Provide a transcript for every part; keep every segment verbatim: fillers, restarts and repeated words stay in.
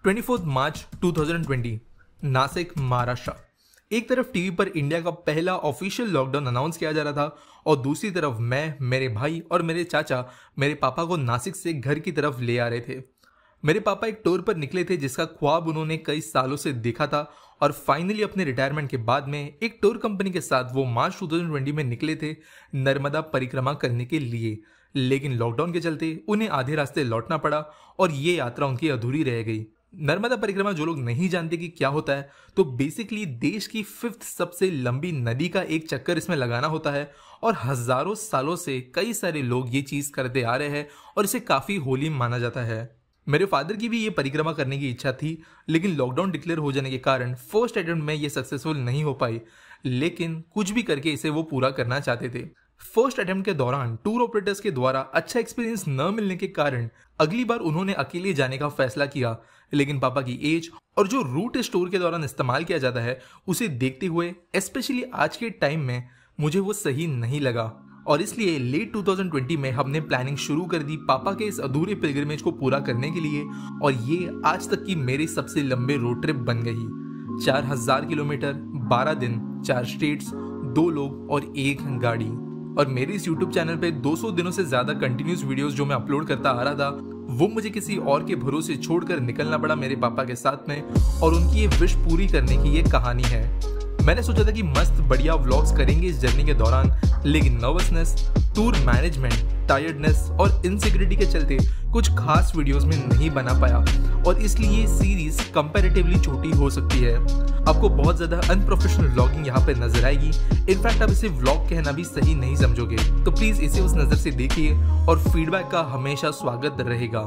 चौबीस मार्च दो हज़ार बीस, नासिक, महाराष्ट्र। एक तरफ टीवी पर इंडिया का पहला ऑफिशियल लॉकडाउन अनाउंस किया जा रहा था और दूसरी तरफ मैं, मेरे भाई और मेरे चाचा मेरे पापा को नासिक से घर की तरफ ले आ रहे थे। मेरे पापा एक टूर पर निकले थे जिसका ख्वाब उन्होंने कई सालों से देखा था और फाइनली अपने रिटायरमेंट के बाद में एक टूर कंपनी के साथ वो मार्च दो हज़ार बीस में निकले थे नर्मदा परिक्रमा करने के लिए। लेकिन लॉकडाउन के चलते उन्हें आधे रास्ते लौटना पड़ा और ये यात्रा उनकी अधूरी रह गई। नर्मदा परिक्रमा जो लोग नहीं जानते कि क्या होता है, तो बेसिकली देश की फिफ्थ सबसे लंबी नदी का एक चक्कर इसमें लगाना होता है और हजारों सालों से कई सारे लोग ये चीज करते आ रहे हैं और इसे काफी होली माना जाता है। मेरे फादर की भी ये परिक्रमा करने की इच्छा थी, लेकिन लॉकडाउन डिक्लेयर हो जाने के कारण फर्स्ट अटेम्प्ट में ये सक्सेसफुल नहीं हो पाई, लेकिन कुछ भी करके इसे वो पूरा करना चाहते थे। फर्स्ट अटेम्प्ट के दौरान टूर ऑपरेटर्स के द्वारा अच्छा एक्सपीरियंस न मिलने के कारण अगली बार उन्होंने अकेले जाने का फैसला किया, लेकिन पापा की एज और जो रूट इस टूर के दौरान इस्तेमाल किया जाता है उसे देखते हुए स्पेशली आज के टाइम में मुझे वो सही नहीं लगा और इसलिए लेट दो हज़ार बीस में हमने प्लानिंग शुरू कर दी पापा के इस अधूरे पिलग्रिमेज को पूरा करने के लिए और ये आज तक की मेरी सबसे लंबे रोड ट्रिप बन गई। चार हजार किलोमीटर, बारह दिन, चार स्टेट्स, दो लोग और एक गाड़ी। और मेरे इस यूट्यूब चैनल पे दो सौ दिनों से ज्यादा कंटिन्यूस वीडियोस जो मैं अपलोड करता आ रहा था, वो मुझे किसी और के भरोसे छोड़कर निकलना पड़ा मेरे पापा के साथ में और उनकी ये विश पूरी करने की ये कहानी है। मैंने सोचा था कि मस्त बढ़िया व्लॉग्स करेंगे इस जर्नी के दौरान, लेकिन नर्वसनेस, टूर मैनेजमेंट, टायर्डनेस और इनसिक्योरिटी के चलते कुछ खास वीडियोस में नहीं बना पाया और इसलिए ये सीरीज कंपैरेटिवली छोटी हो सकती है। आपको बहुत ज्यादा अनप्रोफेशनल व्लॉगिंग यहाँ पे नजर आएगी। इनफैक्ट आप इसे व्लॉग कहना भी सही नहीं समझोगे, तो प्लीज इसे उस नजर से देखिए और फीडबैक का हमेशा स्वागत रहेगा।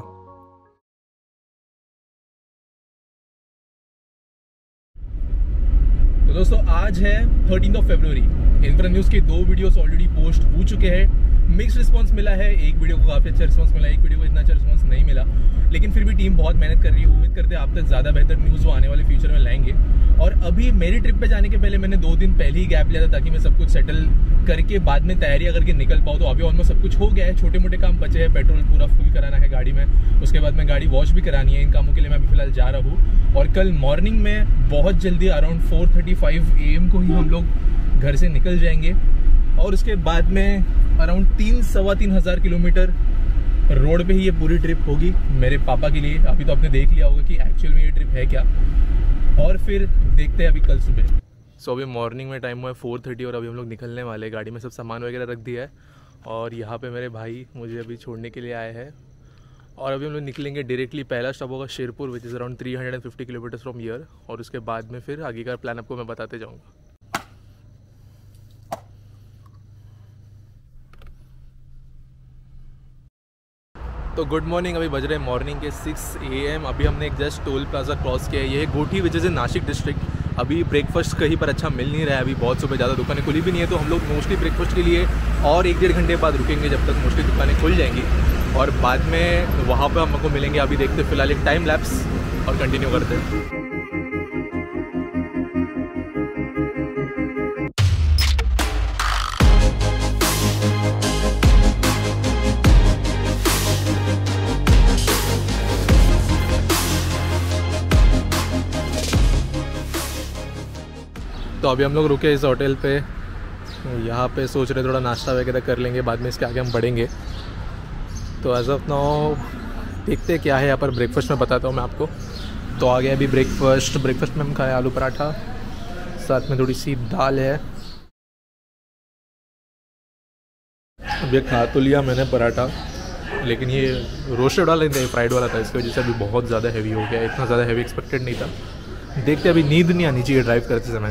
तो दोस्तों आज है थर्टीन्थ ऑफ फरवरी। इन्फ्रा न्यूज़ के दो वीडियोस ऑलरेडी पोस्ट हो चुके हैं। मिक्स रिस्पांस मिला है, एक वीडियो को काफ़ी अच्छा रिस्पांस मिला, एक वीडियो को इतना अच्छा रिस्पांस नहीं मिला, लेकिन फिर भी टीम बहुत मेहनत कर रही है। उम्मीद करते हैं आप तक ज़्यादा बेहतर न्यूज़ वो आने वाले फ्यूचर में लाएंगे। और अभी मेरी ट्रिप पे जाने के पहले मैंने दो दिन पहले ही गैप लिया था ताकि मैं सब कुछ सेटल करके बाद में तैयारियां करके निकल पाऊँ। तो अभी ऑलमोस्ट सब कुछ हो गया है, छोटे मोटे काम बचे हैं, पेट्रोल पूरा फुल कराना है गाड़ी में, उसके बाद में गाड़ी वॉश भी करानी है। इन कामों के लिए मैं अभी फिलहाल जा रहा हूँ और कल मॉर्निंग में बहुत जल्दी around four thirty five A M को ही हम लोग घर से निकल जाएंगे और उसके बाद में अराउंड तीन सवा तीन हज़ार किलोमीटर रोड पे ही ये पूरी ट्रिप होगी मेरे पापा के लिए। अभी तो आपने देख लिया होगा कि एक्चुअल में ये ट्रिप है क्या, और फिर देखते हैं अभी कल सुबह। सो so, अभी मॉर्निंग में टाइम हुआ है फोर थर्टी और अभी हम लोग निकलने वाले हैं। गाड़ी में सब सामान वगैरह रख दिया है और यहाँ पे मेरे भाई मुझे अभी छोड़ने के लिए आए हैं और अभी हम लोग निकलेंगे डायरेक्टली। पहला स्टॉप होगा Sherpur, which is around three hundred fifty kilometre from here, और उसके बाद में फिर आगे का प्लान आपको मैं बताते जाऊँगा। तो गुड मॉर्निंग, अभी बज रहे हैं मॉर्निंग के सिक्स ए एम। अभी हमने एक जस्ट टोल प्लाजा क्रॉस किया है। ये है Gothi, which is in Nashik district. अभी ब्रेकफास्ट कहीं पर अच्छा मिल नहीं रहा है, अभी बहुत सुबह ज़्यादा दुकानें खुली भी नहीं है, तो हम लोग मोस्टली ब्रेकफास्ट के लिए और एक डेढ़ घंटे बाद रुकेंगे जब तक मोस्टली दुकानें खुल जाएंगी और बाद में वहाँ पर हमको मिलेंगे। अभी देखते फिलहाल एक टाइम लैप्स और कंटिन्यू करते हैं। तो अभी हम लोग रुके इस होटल पे, यहाँ पे सोच रहे थोड़ा नाश्ता वगैरह कर लेंगे, बाद में इसके आगे हम बढ़ेंगे। तो एज ऑफ नाउ देखते हैं क्या है यहाँ पर। ब्रेकफास्ट में बताता हूँ मैं आपको। तो आ गया अभी ब्रेकफास्ट। ब्रेकफास्ट में हम खाए आलू पराठा, साथ में थोड़ी सी दाल है। अभी खा तो लिया मैंने पराठा, लेकिन ये रोस्टेड वाला नहीं था, फ्राइड वाला था, इसकी वजह से अभी बहुत ज़्यादा हैवी हो गया। इतना ज़्यादा हैवी एक्सपेक्टेड नहीं था। देखते अभी नींद नहीं आनी चाहिए ड्राइव करते समय।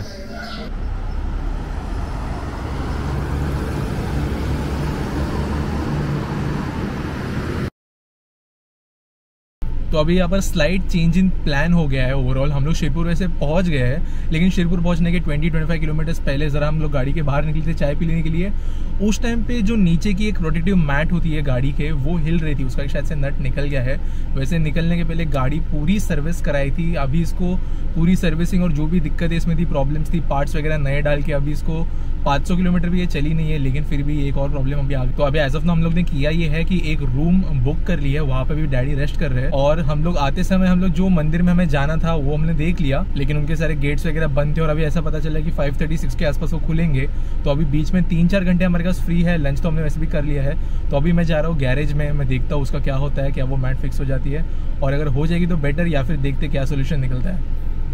तो अभी यहाँ पर स्लाइड चेंज इन प्लान हो गया है। ओवरऑल हम लोग शेरपुर वैसे पहुँच गए हैं, लेकिन शेरपुर पहुँचने के ट्वेंटी ट्वेंटी फाइव किलोमीटर्स पहले ज़रा हम लोग गाड़ी के बाहर निकले थे चाय पी लेने के लिए। उस टाइम पे जो नीचे की एक प्रोटेक्टिव मैट होती है गाड़ी के, वो हिल रही थी, उसका शायद से नट निकल गया है। वैसे निकलने के पहले गाड़ी पूरी सर्विस कराई थी। अभी इसको पूरी सर्विसिंग और जो भी दिक्कतें इसमें थी, प्रॉब्लम्स थी, पार्ट्स वगैरह नए डाल के अभी इसको पाँच सौ किलोमीटर भी ये चली नहीं है, लेकिन फिर भी एक और प्रॉब्लम अभी आ गई। तो अभी एज ऑफ नाउ हम लोग ने किया ये है कि एक रूम बुक कर लिया है, वहाँ पे भी डैडी रेस्ट कर रहे हैं और हम लोग आते समय हम लोग जो मंदिर में हमें जाना था वो हमने देख लिया, लेकिन उनके सारे गेट्स वगैरह बंद थे और अभी ऐसा पता चला कि फाइव थर्टी सिक्स के आसपास वो खुलेंगे। तो अभी बीच में तीन चार घंटे हमारे पास फ्री है, लंच तो हमने वैसे भी कर लिया है। तो अभी मैं जा रहा हूँ गैरेज में, मैं देखता हूँ उसका क्या होता है, क्या वो मैट फिक्स हो जाती है, और अगर हो जाएगी तो बेटर, या फिर देखते क्या सोल्यूशन निकलता है।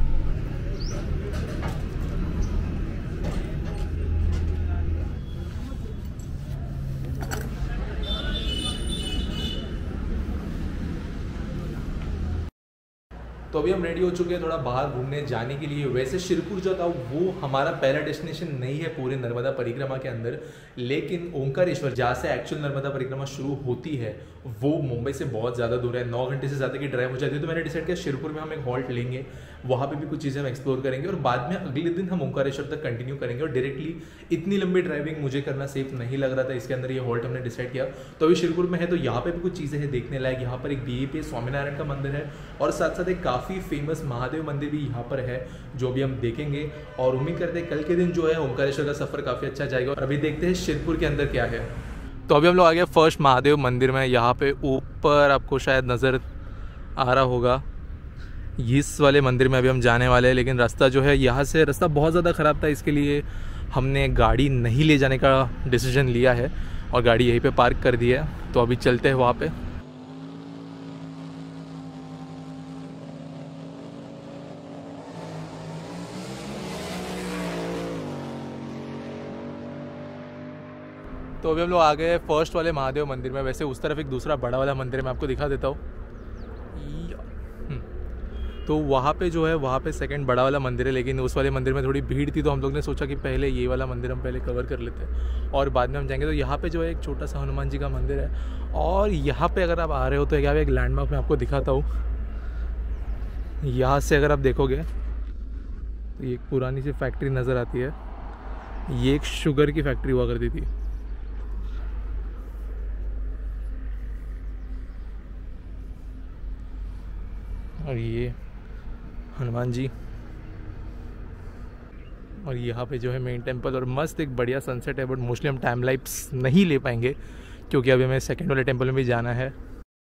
तो अभी हम रेडी हो चुके हैं थोड़ा बाहर घूमने जाने के लिए। वैसे शिरपुर जो था वो हमारा पहला डेस्टिनेशन नहीं है पूरे नर्मदा परिक्रमा के अंदर, लेकिन ओंकारेश्वर जहाँ से एक्चुअल नर्मदा परिक्रमा शुरू होती है वो मुंबई से बहुत ज़्यादा दूर है, नौ घंटे से ज़्यादा की ड्राइव हो जाती है। तो मैंने डिसाइड किया शिरपुर में हम एक हॉल्ट लेंगे, वहाँ पे भी कुछ चीज़ें हम एक्सप्लोर करेंगे और बाद में अगले दिन हम ओंकारेश्वर तक कंटिन्यू करेंगे। और डायरेक्टली इतनी लंबी ड्राइविंग मुझे करना सेफ नहीं लग रहा था, इसके अंदर ये हॉल्ट हमने डिसाइड किया। तो अभी शिरपुर में है तो यहाँ पे भी कुछ चीज़ें हैं देखने लायक। यहाँ पर एक बी ए पी स्वामीनारायण का मंदिर है और साथ साथ एक काफ़ी फेमस महादेव मंदिर भी यहाँ पर है जो भी हम देखेंगे। और उम्मीद करते हैं कल के दिन जो है ओंकारेश्वर का सफ़र काफ़ी अच्छा जाएगा। और अभी देखते हैं शिरपुर के अंदर क्या है। तो अभी हम लोग आ गए फर्स्ट महादेव मंदिर में। यहाँ पे ऊपर आपको शायद नज़र आ रहा होगा, इस वाले मंदिर में अभी हम जाने वाले हैं। लेकिन रास्ता जो है यहाँ से रास्ता बहुत ज़्यादा ख़राब था, इसके लिए हमने गाड़ी नहीं ले जाने का डिसीजन लिया है और गाड़ी यहीं पे पार्क कर दी है। तो अभी चलते हैं वहाँ पे। तो अभी हम लोग आ गए फर्स्ट वाले महादेव मंदिर में। वैसे उस तरफ एक दूसरा बड़ा वाला मंदिर मैं आपको दिखा देता हूँ। तो वहाँ पे जो है वहाँ पे सेकंड बड़ा वाला मंदिर है, लेकिन उस वाले मंदिर में थोड़ी भीड़ थी तो हम लोग ने सोचा कि पहले ये वाला मंदिर हम पहले कवर कर लेते हैं और बाद में हम जाएंगे। तो यहाँ पे जो है एक छोटा सा हनुमान जी का मंदिर है और यहाँ पे अगर आप आ रहे हो तो यहाँ पे एक लैंडमार्क मैं आपको दिखाता हूँ। यहाँ से अगर आप देखोगे तो ये एक पुरानी सी फैक्ट्री नज़र आती है। ये एक शुगर की फैक्ट्री हुआ करती थी। और ये हनुमान जी और यहाँ पे जो है मेन टेंपल और मस्त एक बढ़िया सनसेट है। बट मोस्टली हम टाइम लाइप्स नहीं ले पाएंगे क्योंकि अभी हमें सेकंड वाले टेंपल में भी जाना है।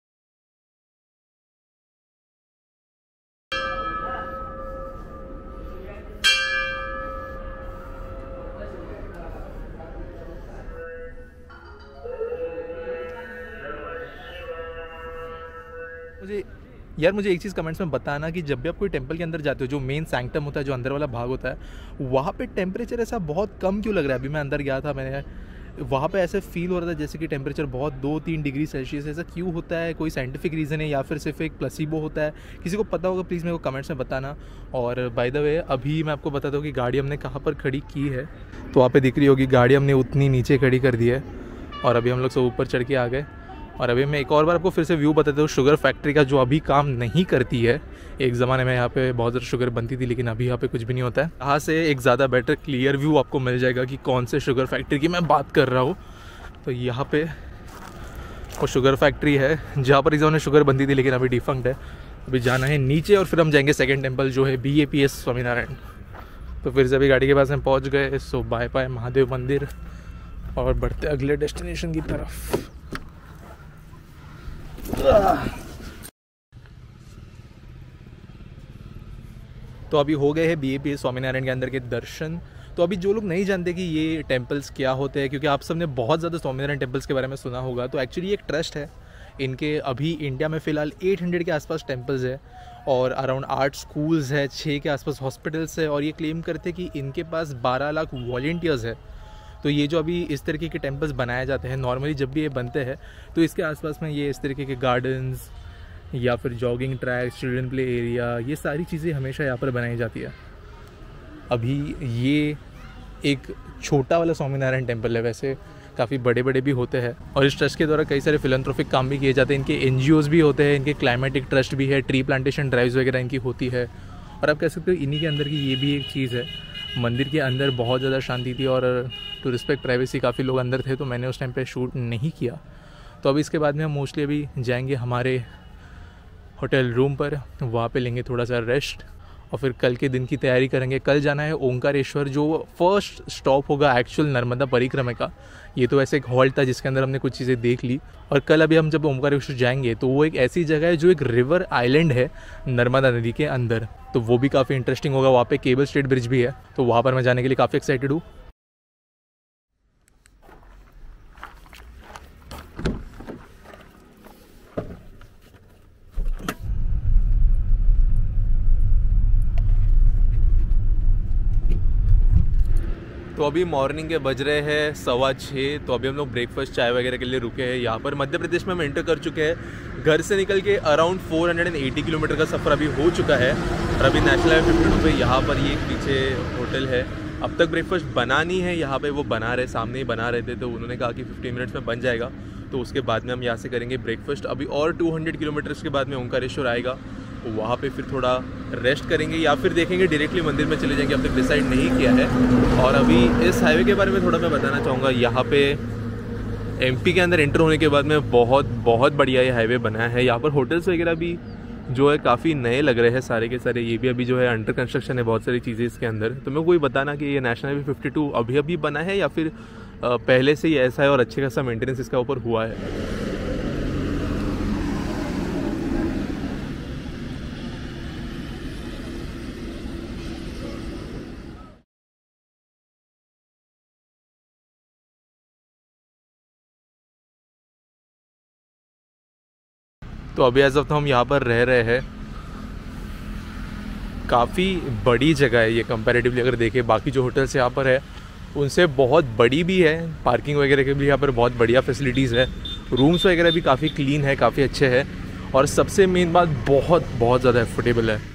मुझे यार मुझे एक चीज़ कमेंट्स में बताना कि जब भी आप कोई टेंपल के अंदर जाते हो, जो मेन सैंक्टम होता है, जो अंदर वाला भाग होता है, वहाँ पे टेम्परेचर ऐसा बहुत कम क्यों लग रहा है। अभी मैं अंदर गया था, मैंने वहाँ पे ऐसे फील हो रहा था जैसे कि टेम्परेचर बहुत दो तीन डिग्री सेल्सियस। ऐसा क्यों होता है? कोई साइंटिफिक रीज़न है या फिर सिर्फ एक प्लेसिबो होता है? किसी को पता होगा प्लीज़ मेरे को कमेंट्स में बताना। और बाय द वे अभी मैं आपको बताता हूँ कि गाड़ी हमने कहाँ पर खड़ी की है। तो वहाँ पर दिख रही होगी गाड़ी हमने उतनी नीचे खड़ी कर दी है और अभी हम लोग सब ऊपर चढ़ के आ गए। और अभी मैं एक और बार आपको फिर से व्यू बताता हूँ शुगर फैक्ट्री का, जो अभी काम नहीं करती है। एक ज़माने में यहाँ पे बहुत ज़्यादा शुगर बनती थी, लेकिन अभी यहाँ पे कुछ भी नहीं होता है। यहाँ से एक ज़्यादा बेटर क्लियर व्यू आपको मिल जाएगा कि कौन से शुगर फैक्ट्री की मैं बात कर रहा हूँ। तो यहाँ पे वो शुगर फैक्ट्री है जहाँ पर इस ज़माने शुगर बनती थी, लेकिन अभी डिफंक्ट है। अभी जाना है नीचे और फिर हम जाएंगे सेकेंड टेम्पल जो है B A P S Swaminarayan. तो फिर से अभी गाड़ी के पास हम पहुँच गए। सो बाय बाय महादेव मंदिर और बढ़ते अगले डेस्टिनेशन की तरफ। तो अभी हो गए हैं B A P S Swaminarayan के अंदर के दर्शन। तो अभी जो लोग नहीं जानते कि ये टेम्पल्स क्या होते हैं, क्योंकि आप सबने बहुत ज़्यादा स्वामीनारायण टेम्पल्स के बारे में सुना होगा, तो एक्चुअली एक ट्रस्ट है। इनके अभी इंडिया में फ़िलहाल आठ सौ के आसपास टेम्पल्स है और अराउंड आठ स्कूल्स है, छः के आसपास हॉस्पिटल्स है। और ये क्लेम करते हैं कि इनके पास बारह लाख वॉलंटियर्स है। तो ये जो अभी इस तरीके के टेम्पल्स बनाए जाते हैं, नॉर्मली जब भी ये बनते हैं तो इसके आसपास में ये इस तरीके के गार्डन्स या फिर jogging track, children play area, ये सारी चीज़ें हमेशा यहाँ पर बनाई जाती है। अभी ये एक छोटा वाला स्वामीनारायण टेम्पल है, वैसे काफ़ी बड़े बड़े भी होते हैं। और इस ट्रस्ट के द्वारा कई सारे फिलैंथ्रोपिक काम भी किए जाते हैं। इनके एन जी ओज़ भी होते हैं, इनके क्लाइमेटिक ट्रस्ट भी है, ट्री प्लांटेशन ड्राइव्स वगैरह इनकी होती है। और आप कह सकते हो इन्हीं के अंदर की ये भी एक चीज़ है। मंदिर के अंदर बहुत ज़्यादा शांति थी और टू रिस्पेक्ट प्राइवेसी काफ़ी लोग अंदर थे, तो मैंने उस टाइम पे शूट नहीं किया। तो अभी इसके बाद में हम मोस्टली अभी जाएंगे हमारे होटल रूम पर, वहाँ पे लेंगे थोड़ा सा रेस्ट और फिर कल के दिन की तैयारी करेंगे। कल जाना है ओंकारेश्वर, जो फर्स्ट स्टॉप होगा एक्चुअल नर्मदा परिक्रमा का। ये तो ऐसे एक हॉल्ट था जिसके अंदर हमने कुछ चीज़ें देख ली। और कल अभी हम जब ओंकारेश्वर जाएंगे तो वो एक ऐसी जगह है जो एक रिवर आइलैंड है नर्मदा नदी के अंदर, तो वो भी काफ़ी इंटरेस्टिंग होगा। वहाँ पे केबल स्ट्रेट ब्रिज भी है, तो वहाँ पर मैं जाने के लिए काफ़ी एक्साइटेड हूँ। तो अभी मॉर्निंग के बज रहे हैं सवा छः। तो अभी हम लोग ब्रेकफास्ट चाय वगैरह के लिए रुके हैं। यहाँ पर मध्य प्रदेश में हम एंटर कर चुके हैं। घर से निकल के अराउंड चार सौ अस्सी किलोमीटर का सफ़र अभी हो चुका है और अभी नेशनल हाईवे फिफ्टी टू पे यहाँ पर ये पीछे होटल है। अब तक ब्रेकफास्ट बना नहीं है, यहाँ पे वो बना रहे, सामने ही बना रहे थे, तो उन्होंने कहा कि फिफ्टीन मिनट्स में बन जाएगा। तो उसके बाद में हम यहाँ से करेंगे ब्रेकफास्ट। अभी और दो सौ किलोमीटर्स के बाद में ओंकारेश्वर आएगा, वहाँ पे फिर थोड़ा रेस्ट करेंगे या फिर देखेंगे डायरेक्टली मंदिर में चले जाएंगे, अब तक डिसाइड नहीं किया है। और अभी इस हाईवे के बारे में थोड़ा मैं बताना चाहूँगा। यहाँ पे एमपी के अंदर एंटर होने के बाद में बहुत बहुत बढ़िया ये हाईवे बना है। यहाँ पर होटल्स वगैरह भी जो है काफ़ी नए लग रहे हैं सारे के सारे। ये भी अभी जो है अंडर कंस्ट्रक्शन है बहुत सारी चीज़ें इसके अंदर। तो मैं कोई बताना कि ये नेशनल हाईवे फिफ्टी टू अभी अभी बना है या फिर पहले से ही ऐसा है और अच्छे खासा मेंटेनेंस इसका ऊपर हुआ है। तो अभी एज ऑफ तो हम यहाँ पर रह रहे हैं। काफ़ी बड़ी जगह है ये कंपैरेटिवली, अगर देखें बाकी जो होटल्स यहाँ पर है उनसे बहुत बड़ी भी है। पार्किंग वगैरह के भी यहाँ पर बहुत बढ़िया फैसिलिटीज़ है। रूम्स वगैरह भी काफ़ी क्लीन है, काफ़ी अच्छे हैं और सबसे मेन बात बहुत बहुत ज़्यादा एफोर्डेबल है।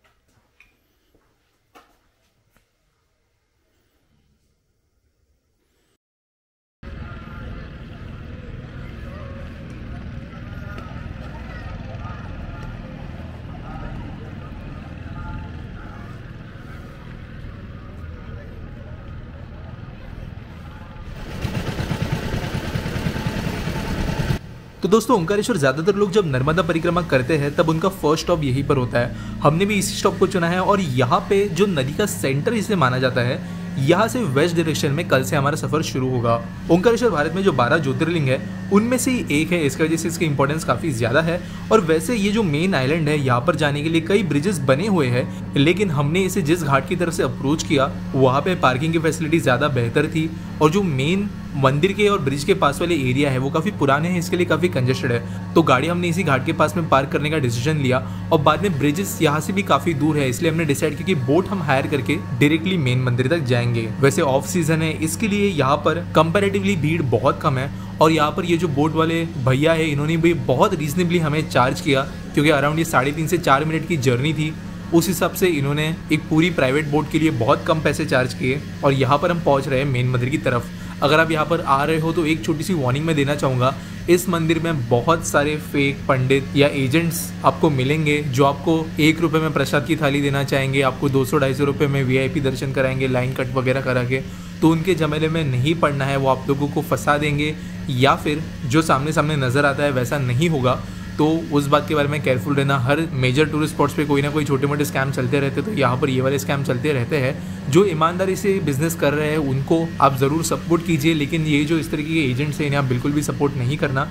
तो दोस्तों ओंकारेश्वर ज़्यादातर लोग जब नर्मदा परिक्रमा करते हैं तब उनका फर्स्ट स्टॉप यहीं पर होता है। हमने भी इसी स्टॉप को चुना है और यहाँ पे जो नदी का सेंटर इसे माना जाता है, यहाँ से वेस्ट डायरेक्शन में कल से हमारा सफर शुरू होगा। ओंकारेश्वर भारत में जो बारह ज्योतिर्लिंग है उनमें से ही एक है, इसकी वजह से इसकी इंपॉर्टेंस काफ़ी ज़्यादा है। और वैसे ये जो मेन आइलैंड है यहाँ पर जाने के लिए कई ब्रिजेस बने हुए हैं, लेकिन हमने इसे जिस घाट की तरफ से अप्रोच किया वहाँ पे पार्किंग की फैसिलिटी ज़्यादा बेहतर थी और जो मेन मंदिर के और ब्रिज के पास वाले एरिया है वो काफ़ी पुराने हैं, इसके लिए काफ़ी कंजेस्टेड है। तो गाड़ी हमने इसी घाट के पास में पार्क करने का डिसीजन लिया और बाद में ब्रिजेस यहाँ से भी काफ़ी दूर है, इसलिए हमने डिसाइड किया कि बोट हम हायर करके डायरेक्टली मेन मंदिर तक जाएंगे। वैसे ऑफ सीजन है, इसके लिए यहाँ पर कंपैरेटिवली भीड़ बहुत कम है और यहाँ पर ये जो बोट वाले भैया है इन्होंने भी बहुत रीजनेबली हमें चार्ज किया, क्योंकि अराउंड ये साढ़े तीन से चार मिनट की जर्नी थी। उस हिसाब से इन्होंने एक पूरी प्राइवेट बोट के लिए बहुत कम पैसे चार्ज किए और यहाँ पर हम पहुँच रहे हैं मेन मंदिर की तरफ। अगर आप यहाँ पर आ रहे हो तो एक छोटी सी वार्निंग मैं देना चाहूँगा, इस मंदिर में बहुत सारे फेक पंडित या एजेंट्स आपको मिलेंगे जो आपको एक रुपये में प्रसाद की थाली देना चाहेंगे, आपको दो सौ ढाई सौ रुपये में वीआईपी दर्शन कराएंगे लाइन कट वगैरह करा के। तो उनके जमेले में नहीं पड़ना है, वो आप लोगों को फंसा देंगे या फिर जो सामने सामने नज़र आता है वैसा नहीं होगा। तो उस बात के बारे में केयरफुल रहना। हर मेजर टूरिस्ट स्पॉट्स पे कोई ना कोई छोटे मोटे स्कैम चलते रहते, तो यहाँ पर ये वाले स्कैम चलते रहते हैं। जो ईमानदारी से बिजनेस कर रहे हैं उनको आप ज़रूर सपोर्ट कीजिए, लेकिन ये जो इस तरीके के एजेंट्स हैं इन्हें आप बिल्कुल भी सपोर्ट नहीं करना।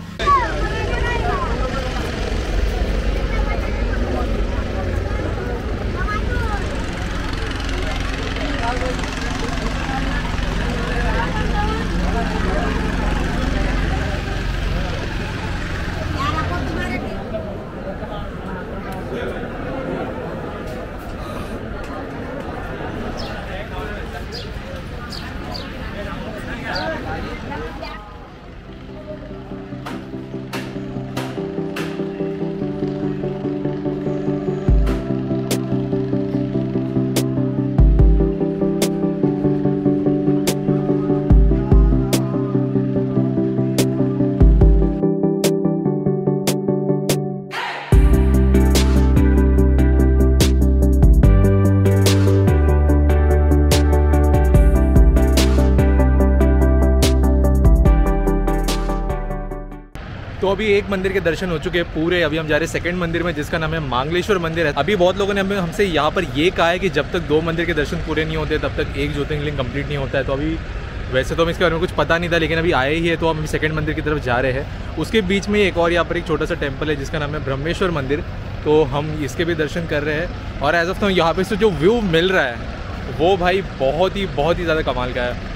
अभी एक मंदिर के दर्शन हो चुके हैं पूरे। अभी हम जा रहे हैं सेकंड मंदिर में, जिसका नाम है मांगलेश्वर मंदिर है। अभी बहुत लोगों ने हमें हमसे यहाँ पर ये कहा है कि जब तक दो मंदिर के दर्शन पूरे नहीं होते तब तक एक ज्योतिर्लिंग कंप्लीट नहीं होता है। तो अभी वैसे तो हमें इसके बारे में कुछ पता नहीं था, लेकिन अभी आए ही है तो हम सेकंड मंदिर की तरफ जा रहे हैं। उसके बीच में एक और यहाँ पर एक छोटा सा टेम्पल है जिसका नाम है ब्रह्मेश्वर मंदिर, तो हम इसके भी दर्शन कर रहे हैं। और एज ऑफ नाउ यहाँ पे से जो व्यू मिल रहा है वो भाई बहुत ही बहुत ही ज़्यादा कमाल का है।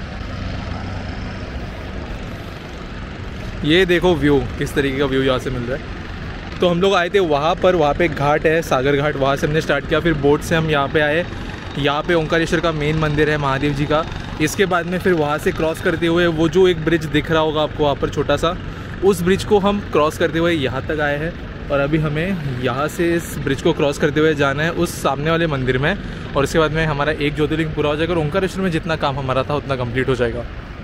ये देखो व्यू, किस तरीके का व्यू यहाँ से मिल रहा है। तो हम लोग आए थे वहाँ पर, वहाँ पे एक घाट है सागर घाट, वहाँ से हमने स्टार्ट किया। फिर बोट से हम यहाँ पे आए। यहाँ पे ओंकारेश्वर का मेन मंदिर है महादेव जी का। इसके बाद में फिर वहाँ से क्रॉस करते हुए वो जो एक ब्रिज दिख रहा होगा आपको वहाँ पर छोटा सा, उस ब्रिज को हम क्रॉस करते हुए यहाँ तक आए हैं। और अभी हमें यहाँ से इस ब्रिज को क्रॉस करते हुए जाना है उस सामने वाले मंदिर में, और इसके बाद में हमारा एक ज्योतिर्लिंग पूरा हो जाएगा और ओंकारेश्वर में जितना काम हमारा था उतना कंप्लीट हो जाएगा।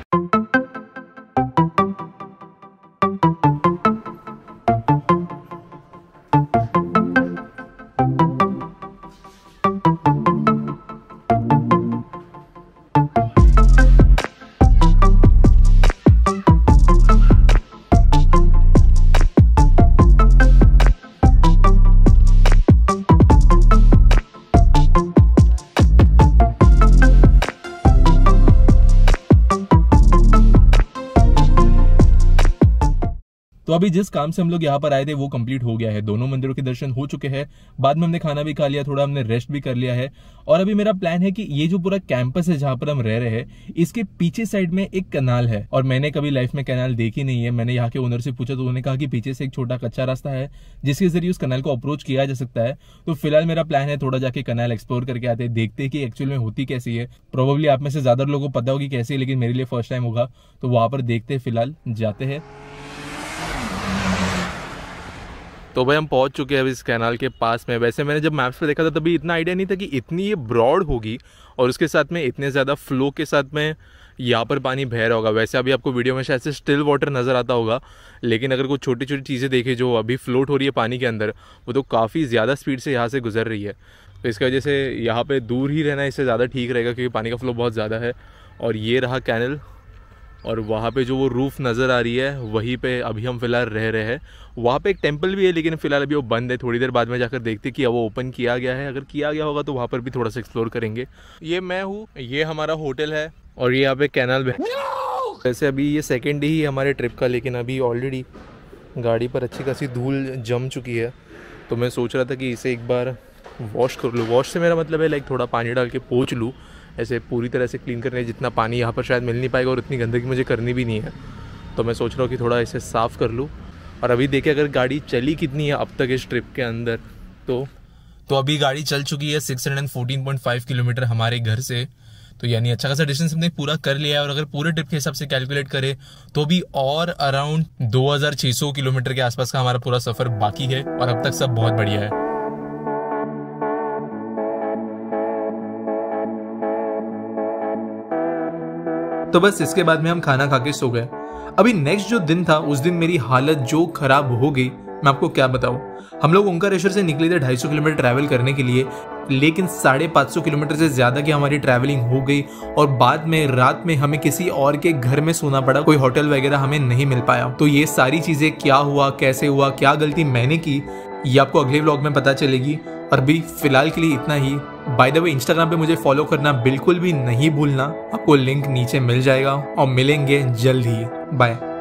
तो अभी जिस काम से हम लोग यहाँ पर आए थे वो कंप्लीट हो गया है। दोनों मंदिरों के दर्शन हो चुके हैं। बाद में हमने खाना भी खा लिया, थोड़ा हमने रेस्ट भी कर लिया है। और अभी मेरा प्लान है कि ये जो पूरा कैंपस है जहाँ पर हम रह रहे हैं, इसके पीछे साइड में एक कैनाल है। और मैंने कभी लाइफ में कैनाल देखी नहीं है। मैंने यहाँ के ओनर से पूछा तो उन्होंने कहा कि पीछे से एक छोटा कच्चा रास्ता है जिसके जरिए उस कैनाल को अप्रोच किया जा सकता है। तो फिलहाल मेरा प्लान है थोड़ा जाके कैनाल एक्सप्लोर करके आते हैं, देखते हैं कि एक्चुअल में होती कैसी है। प्रोबेबली आप में से ज्यादा लोगों को पता होगी कैसी है, लेकिन मेरे लिए फर्स्ट टाइम होगा, तो वहां पर देखते हैं। फिलहाल जाते हैं। तो भाई हम पहुंच चुके हैं अभी इस कैनाल के पास में। वैसे मैंने जब मैप्स पे देखा था तभी इतना आइडिया नहीं था कि इतनी ये ब्रॉड होगी और उसके साथ में इतने ज़्यादा फ्लो के साथ में यहाँ पर पानी बह रहा होगा। वैसे अभी आपको वीडियो में शायद से स्टिल वाटर नज़र आता होगा, लेकिन अगर कुछ छोटी छोटी चीज़ें देखें जो अभी फ्लोट हो रही है पानी के अंदर, वो तो काफ़ी ज़्यादा स्पीड से यहाँ से गुजर रही है। तो इसकी वजह से यहाँ पर दूर ही रहना इससे ज़्यादा ठीक रहेगा, क्योंकि पानी का फ्लो बहुत ज़्यादा है। और ये रहा कैनल, और वहाँ पे जो वो रूफ़ नज़र आ रही है वहीं पे अभी हम फ़िलहाल रह रहे हैं। वहाँ पे एक टेंपल भी है, लेकिन फ़िलहाल अभी वो बंद है। थोड़ी देर बाद में जाकर देखते कि वो ओपन किया गया है। अगर किया गया होगा तो वहाँ पर भी थोड़ा सा एक्सप्लोर करेंगे। ये मैं हूँ, ये हमारा होटल है, और ये यहाँ पे कैनाल भी। वैसे अभी ये सेकेंड डे ही हमारे ट्रिप का, लेकिन अभी ऑलरेडी गाड़ी पर अच्छी खासी धूल जम चुकी है। तो मैं सोच रहा था कि इसे एक बार वॉश कर लूँ। वॉश से मेरा मतलब है लाइक थोड़ा पानी डाल के पोंछ लूँ, ऐसे पूरी तरह से क्लीन करने। जितना पानी यहाँ पर शायद मिल नहीं पाएगा और उतनी गंदगी मुझे करनी भी नहीं है, तो मैं सोच रहा हूँ कि थोड़ा इसे साफ़ कर लूँ। और अभी देखिए अगर गाड़ी चली कितनी है अब तक इस ट्रिप के अंदर, तो तो अभी गाड़ी चल चुकी है six hundred fourteen point five kilometre हमारे घर से। तो यानी अच्छा खासा डिस्टेंस हमने पूरा कर लिया है। और अगर पूरे ट्रिप के हिसाब से कैलकुलेट करें तो भी और अराउंड दो हज़ार छह सौ किलोमीटर के आसपास का हमारा पूरा सफ़र बाकी है, और अब तक सब बहुत बढ़िया है। तो बस इसके बाद में हम खाना खा के सो गए। अभी नेक्स्ट जो दिन था उस दिन मेरी हालत जो खराब हो गई मैं आपको क्या बताऊं। हम लोग ओंकारेश्वर से निकले थे ढाई सौ किलोमीटर ट्रैवल करने के लिए, लेकिन साढ़े पाँच सौ किलोमीटर से ज्यादा की हमारी ट्रैवलिंग हो गई। और बाद में रात में हमें किसी और के घर में सोना पड़ा, कोई होटल वगैरह हमें नहीं मिल पाया। तो ये सारी चीजें क्या हुआ, कैसे हुआ, क्या गलती मैंने की, ये आपको अगले व्लॉग में पता चलेगी। और अभी फिलहाल के लिए इतना ही। बाय द वे इंस्टाग्राम पे मुझे फॉलो करना बिल्कुल भी नहीं भूलना, आपको लिंक नीचे मिल जाएगा। और मिलेंगे जल्द ही। बाय।